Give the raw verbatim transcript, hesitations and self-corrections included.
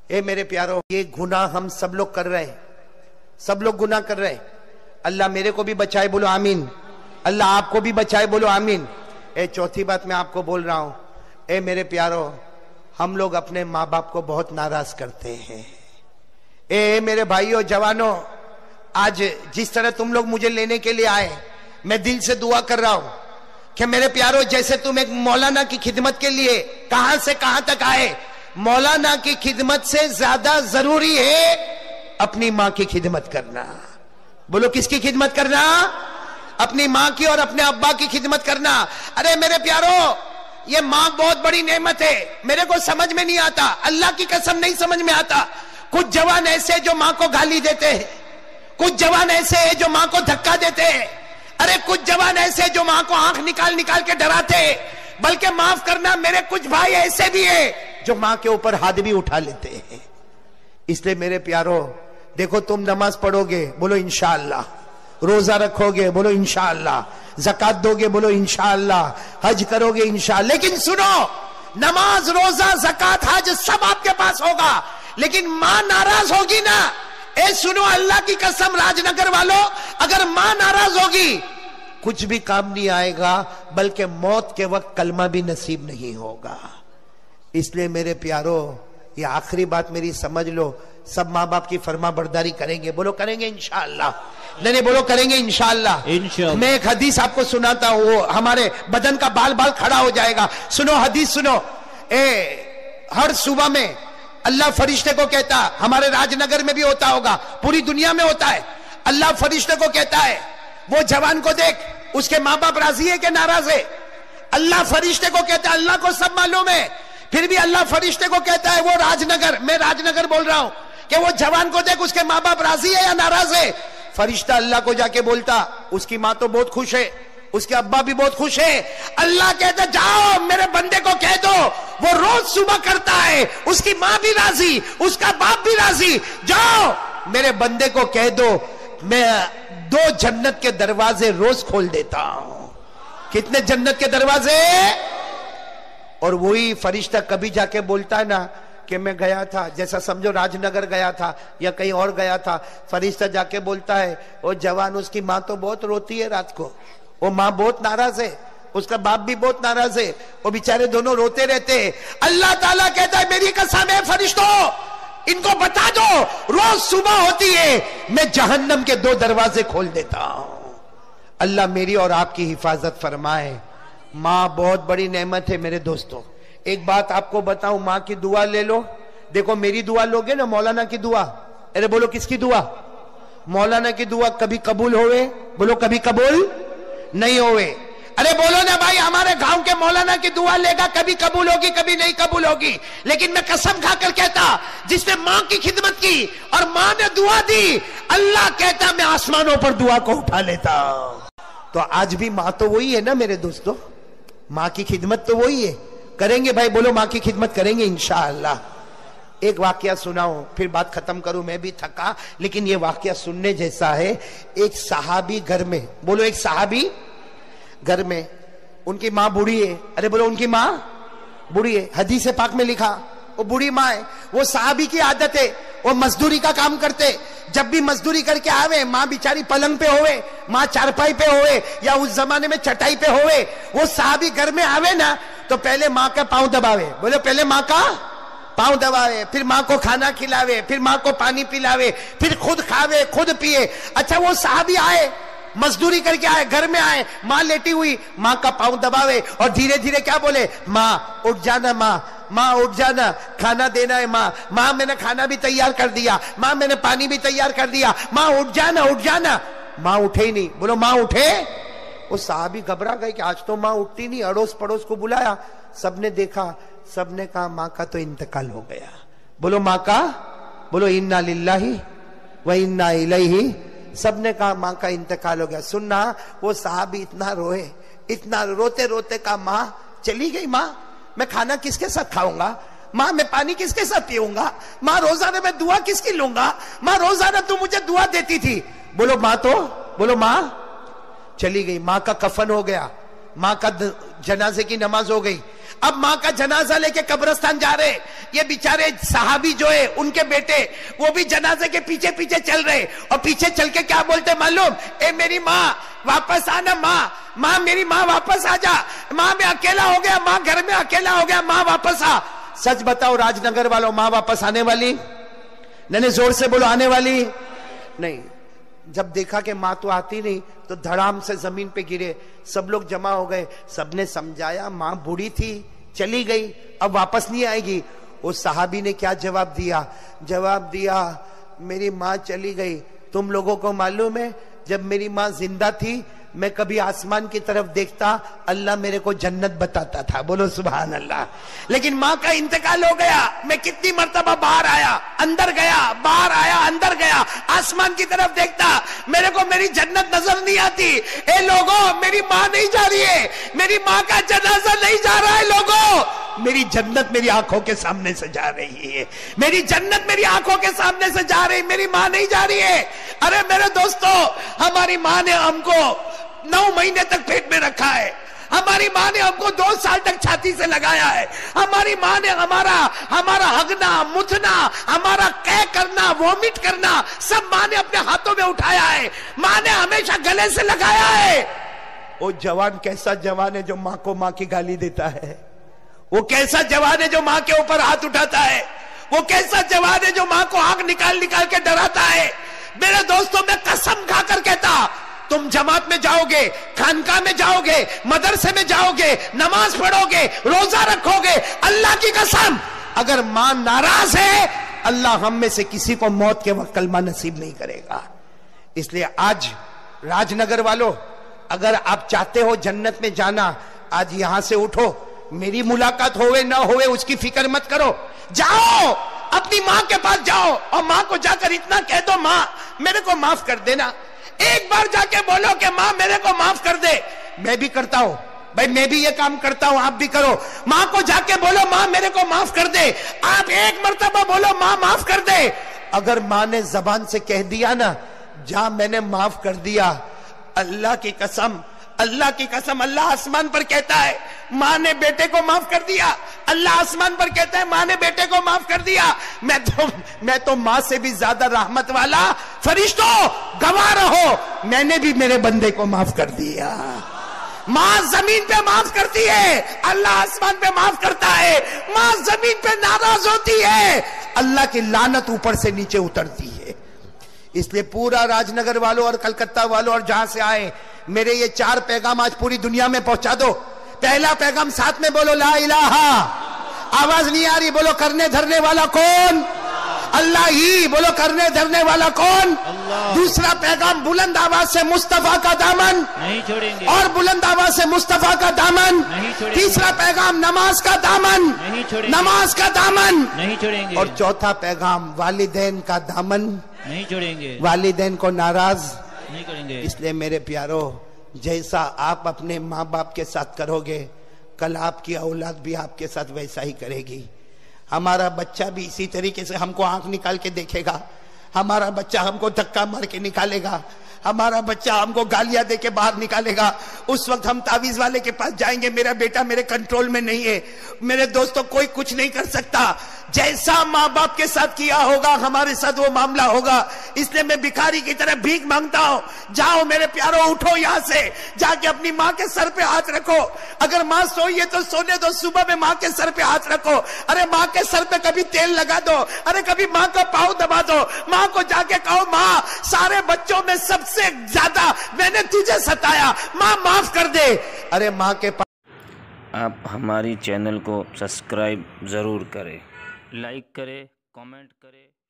اے میرے پیارو، یہ گناہ ہم سب لوگ کر رہے ہیں، سب لوگ گناہ کر رہے ہیں۔ اللہ میرے کو بھی بچائے، بولو آمین۔ اللہ آپ کو بھی بچائے، بولو آمین۔ اے چوتھی بات میں آپ کو بول رہا ہوں، اے میرے پیارو، ہم لوگ اپنے ماں باپ کو بہت ناراض کرتے ہیں۔ اے میرے بھائیوں جوانوں، آج جس طرح تم لوگ مجھے لینے کے لیے آئے، میں دل سے دعا کر رہا ہوں کہ میرے پیارو، جیسے تم ایک مولانا کی خدمت کے لیے کہاں سے کہاں تک آئے، مولانا کی خدمت سے زیادہ ضروری ہے اپنی ماں کی خدمت کرنا۔ بولو کس کی خدمت کرنا؟ اپنی ماں کی اور اپنے ابا کی خدمت کرنا۔ ارے میرے پیارو، یہ ماں بہت بڑی نعمت ہے، میرے کو سمجھ میں نہیں آتا، اللہ کی قسم نہیں سمجھ میں آتا۔ کچھ جوان ایسے جو ماں کو گالی دیتے ہیں، کچھ جوان ایسے ہیں جو ماں کو دھکا دیتے ہیں، ارے کچھ جوان ایسے جو ماں کو آنکھ نکال نکال کے ڈراتے ہیں، بلکہ معاف کرنا میرے کچھ بھائی ایسے بھی ہیں جو ماں کے اوپر ہاتھ بھی اٹھا لیتے ہیں۔ اس لیے میرے پیارو دیکھو، تم نماز پڑھو گے، بولو انشاءاللہ، روزہ رکھو گے، بولو انشاءاللہ، زکات دو گے، بولو انشاءاللہ، حج کرو گے انشاءاللہ، لیکن سنو، نماز، روزہ، زکات، حج سب آپ کے پاس ہوگا، لیکن ماں ناراض ہوگی نا، اے سنو اللہ کی قسم راج نگر والوں، اگر ماں ناراض ہوگی کچھ بھی کام نہیں آئے گا، بلکہ موت کے وقت کلمہ بھی نصیب نہیں ہوگا۔ اس لیے میرے پیارو، یہ آخری بات میری سمجھ لو، سب ماں باپ کی فرما برداری کریں گے، بولو کریں گے انشاءاللہ، نہیں نہیں بولو کریں گے انشاءاللہ۔ انشاءاللہ۔ میں ایک حدیث آپ کو سناتا ہوں، وہ ہمارے بدن کا بال بال کھڑا ہو جائے گا۔ سنو حدیث سنو۔ اے ہر صبح میں اللہ فرشتے کو کہتا، ہمارے راج نگر میں بھی ہوتا ہوگا، پوری دنیا میں ہوتا ہے، اللہ فرشتے کو کہتا ہے، وہ جوان کو دیکھ، اس کے ماں باپ راضی ہے کہ ناراض ہے؟ اللہ فرشتے کو کہتا ہے، اللہ کو سب معلوم ہے، پھر بھی اللہ فرشتے کو کہتا ہے، وہ راج نگر، میں راج نگر بول رہا ہوں، کہ وہ جوان کو دیکھ، اس کے ماں باپ راضی ہے یا ناراض ہے؟ فرشتہ اللہ کو جا کے بولتا، اس کی ماں تو بہت خوش ہے، اس کے ابا بھی بہت خوش ہے۔ اللہ کہتا جاؤ میرے بندے کو کہہ دو، وہ روز صبح کرتا ہے، اس کی ماں بھی راضی، اس کا باپ بھی راضی، جاؤ میرے بندے کو کہہ دو میں دو جنت کے دروازے روز کھول دیتا ہوں۔ کتنے جنت کے دروازے؟ اور وہی فرشتہ کبھی جا کے بولتا ہے نا کہ میں گیا تھا، جیسا سمجھو راج نگر گیا تھا یا کہیں اور گیا تھا، فرشتہ جا کے بولتا ہے، وہ جوان، اس کی ماں تو بہت روتی ہے رات کو، وہ ماں بہت ناراض ہے، اس کا باپ بھی بہت ناراض ہے، وہ بیچارے دونوں روتے رہتے ہیں۔ اللہ تعالیٰ کہتا ہے میری قسم ہے فرشتوں، ان کو بتا دو روز صبح ہوتی ہے میں جہنم کے دو دروازے کھول دیتا ہوں۔ اللہ میری اور آپ کی حفاظت فرمائے۔ ماں بہت بڑی نعمت ہے میرے دوستوں۔ ایک بات آپ کو بتاؤں، ماں کی دعا لے لو، دیکھو میری دعا لوگے نا، مولانا کی دعا، ارے بولو کس کی دعا؟ مولانا کی دعا کبھی قبول ہوئے؟ بولو کبھی قبول نہیں ہوئے۔ ارے بولو نا بھائی، ہمارے گاؤں کے مولانا کی دعا لے گا، کبھی قبول ہوگی کبھی نہیں قبول ہوگی، لیکن میں قسم کھا کر کہتا، جس نے ماں کی خدمت کی اور ماں نے دعا دی، اللہ کہتا میں آسمانوں پر دعا کو اٹھا لیتا۔ تو آج بھی ماں تو وہی ہے نا میرے دوستو، ماں کی خدمت تو وہی ہے، کریں گے بھائی، بولو ماں کی خدمت کریں گے انشاءاللہ۔ ایک واقعہ سناؤں پھر بات ختم کروں، میں بھی تھکا، لیکن یہ واقعہ سننے جیسا ہے۔ ایک صحابی گھر میں، بولو ایک صحابی گھر میں، ان کی ماں بوڑھی ہے، ارے بولو ان کی ماں بوڑھی ہے، حدیث پاک میں لکھا وہ بوڑھی ماں ہے۔ وہ صحابی کی عادت ہے، وہ مزدوری کا کام کرتے، جب بھی مزدوری کر کے آوے، ماں بیچاری پلنگ پہ ہوئے، ماں چارپائی پہ ہوئے، یا اس زمانے میں چٹائی پہ ہوئے، وہ صحابی گھر میں آوے نا تو پہلے ماں کا پاؤں دباوے، بولے پہلے ماں کا پاؤں دباوے، پھر ماں کو کھانا کھلاوے، پھر ماں کو پانی پلاوے، پھر خود کھاوے خود پیے۔ اچھا وہ صحابی آئے، مزدوری کر کے آئے، گھر میں آئے، ماں لیٹی ہوئی، ماں کا پاؤں دباوے اور دھیرے دھیرے کیا بولے، ماں اٹھ جانا، ماں ماں اٹھ جانا، کھانا دینا ہے، ماں ماں میں نے کھانا بھی تیار کر دیا، ماں میں نے پانی بھی تیار کر دیا، ماں اٹھ جانا اٹھ جانا۔ ماں اٹھے ہی نہیں، بولو ماں اٹھے۔ وہ صحابی گھبرا گئے کہ آج تو ماں اٹھتی نہیں، اڑوس پڑوس کو بلایا، سب نے دیکھا، سب نے کہا ماں کا تو انتقال ہو گیا۔ بولو ماں کا، بولو انا للہ و انا الیہ، سب نے کہا ماں کا انتقال ہو گیا۔ سننا، وہ صحابی اتنا روئے، اتنا روتے روتے کہا ماں چلی گئی، ماں میں کھانا کس کے ساتھ کھاؤں گا، ماں میں پانی کس کے ساتھ پیوں گا، ماں روزانہ میں دعا کس کی لوں گا، ماں روزانہ تو مجھے دعا دیتی تھی۔ بولو ماں تو، بولو ماں چلی گئی۔ ماں کا کفن ہو گیا، ماں کا جنازے کی نماز ہو گئی۔ اب ماں کا جنازہ لے کے قبرستان جا رہے, یہ بیچارے صحابی جو ہے ان کے بیٹے وہ بھی جنازے کے پیچھے پیچھے چل رہے, اور پیچھے چل کے کیا بولتے معلوم, اے میری ماں واپس آنا, ماں ماں میری ماں واپس آ جا, ماں میں اکیلا ہو گیا, ماں گھر میں اکیلا ہو گیا, ماں واپس آ. سچ بتاؤ راج نگر والوں, ماں واپس آنے والی نہیں؟ زور سے بولو, آنے والی نہیں. جب دیکھا کہ ماں تو آتی نہیں تو دھڑام سے زمین پہ گرے, سب لوگ جمع ہو گئے, سب نے سمجھایا ماں بوڑھی تھی چلی گئی اب واپس نہیں آئے گی. اس صحابی نے کیا جواب دیا؟ جواب دیا میری ماں چلی گئی, تم لوگوں کو معلوم ہے جب میری ماں زندہ تھی میں کبھی آسمان کی طرف دیکھتا اللہ میرے کو جنت بتاتا تھا. بولو سبحان اللہ. لیکن ماں کا انتقال ہو گیا, میں کتنی مرتبہ باہر آیا اندر گیا, باہر آیا اندر گیا, آسمان کی طرف دیکھتا, میرے کو میری جنت نظر نہیں آتی. اے لوگوں میری ماں نہیں جا رہی ہے, میری ماں کا جنازہ نہیں جا رہا ہے. لوگوں میری جنت میری آنکھوں کے سامنے سے جا رہی ہے, میری جنت میری آنکھوں کے سامنے سے جا رہی, میری ماں نہیں جا رہی ہے. ارے میرے دوستو, ہماری ماں نے ہم کو نو مہینے تک پیٹ میں رکھا ہے, ہماری ماں نے ہم کو دو سال تک چھاتی سے لگایا ہے, ہماری ماں نے ہمارا ہمارا ہگنا متنا ہمارا قے کرنا وومٹ کرنا سب ماں نے اپنے ہاتھوں میں اٹھایا ہے, ماں نے ہمیشہ گلے سے لگایا ہے. وہ جوان کیسا جوان ہے جو ماں کو ماں کی گالی دیتا ہے, وہ کیسا جوان ہے جو ماں کے اوپر ہاتھ اٹھاتا ہے, وہ کیسا جوان ہے جو ماں کو آنکھ نکال نکال کے ڈراتا ہے. میرے دوستوں میں قسم کھا کر کہتا, تم جماعت میں جاؤ گے, خانقاہ میں جاؤ گے, مدرسے میں جاؤ گے, نماز پڑھو گے, روزہ رکھو گے, اللہ کی قسم اگر ماں ناراض ہے اللہ ہم میں سے کسی کو موت کے وقت کلمہ نصیب نہیں کرے گا. اس لیے آج راج نگر والوں, اگر آپ چاہتے ہو جنت میں جانا, آج یہاں سے اٹھو, میری ملاقات ہوئے نہ ہوئے اس کی فکر مت کرو, جاؤ اپنی ماں کے پاس جاؤ اور ماں کو جا کر اتنا کہہ دو, ماں میرے کو معاف کر دینا. ایک بار جا کے بولو کہ ماں میرے کو معاف کر دے. میں بھی کرتا ہوں بھائی, میں بھی یہ کام کرتا ہوں, آپ بھی کرو. ماں کو جا کے بولو ماں میرے کو معاف کر دے. آپ ایک مرتبہ بولو ماں معاف کر دے. اگر ماں نے زبان سے کہہ دیا نا جا میں نے معاف کر دیا, اللہ کی قسم اللہ کی قسم اللہ آسمان پر کہتا ہے ماں نے بیٹے کو معاف کر دیا, اللہ آسمان پر کہتا ہے ماں نے بیٹے کو معاف کر دیا. میں تو میں تو ماں سے بھی زیادہ رحمت والا. فرشتوں گواہ رہو, میں نے بھی میرے بندے کو معاف کر دیا. ماں زمین پہ معاف کرتی ہے, اللہ آسمان پہ معاف کرتا ہے. ماں زمین پہ ناراض ہوتی ہے, اللہ کی لعنت اوپر سے نیچے اترتی ہے. اس لیے پورا راج نگر والوں اور کلکتہ والوں اور جہاں سے آئے, میرے یہ چار پیغام آج پوری دنیا میں پہنچا دو. پہلا پیغام ساتھ میں بولو لا الہ, آواز نہیں آ رہی, بولو کرنے دھرنے والا کون؟ اللہ ہی. بولو کرنے دھرنے والا کون؟ اللہ. دوسرا پیغام بلند آواز سے مصطفیٰ کا دامن نہیں چھوڑیں گے, اور بلند آواز سے مصطفیٰ کا دامن نہیں چھوڑیں گے. تیسرا پیغام نماز کا دامن نہیں چھوڑیں گے, نماز کا دامن نہیں چھوڑیں گے. اور چوتھا پیغام والدین کا دامن نہیں چھوڑیں گے, والدین کو ناراض نہیں کریں گے. اس لیے میرے پیارو, جیسا آپ اپنے ماں باپ کے ساتھ کرو گے کل آپ کی اولاد بھی آپ کے ساتھ ویسا ہی کرے گی. ہمارا بچہ بھی اسی طریقے سے ہم کو آنکھ نکال کے دیکھے گا, ہمارا بچہ ہم کو دھکا مار کے نکالے گا, ہمارا بچہ ہم کو گالیاں دے کے باہر نکالے گا. اس وقت ہم تعویذ والے کے پاس جائیں گے, میرا بیٹا میرے کنٹرول میں نہیں ہے. میرے دوستوں کوئی کچھ نہیں کر سکتا, جیسا ماں باپ کے ساتھ کیا ہوگا ہمارے ساتھ وہ معاملہ ہوگا. اس لیے میں بھکاری کی طرح بھیک مانگتا ہوں, جاؤ میرے پیارو, اٹھو یہاں سے, جا کے اپنی ماں کے سر پہ ہاتھ رکھو. اگر ماں سوئی ہے تو سونے دو, صبح میں ماں کے سر پہ ہاتھ رکھو. ارے ماں کے سر پہ کبھی تیل لگا دو, ارے کبھی ماں کا پاؤں دبا دو. ماں کو جا کے کہو ماں سارے بچوں میں سب سے زیادہ میں نے تجھے ستایا, ماں معاف کر دے. ارے ماں کے پاس. آپ ہماری چینل کو سبسکرائب ضرور کریں, لائک کریں, کامنٹ کریں.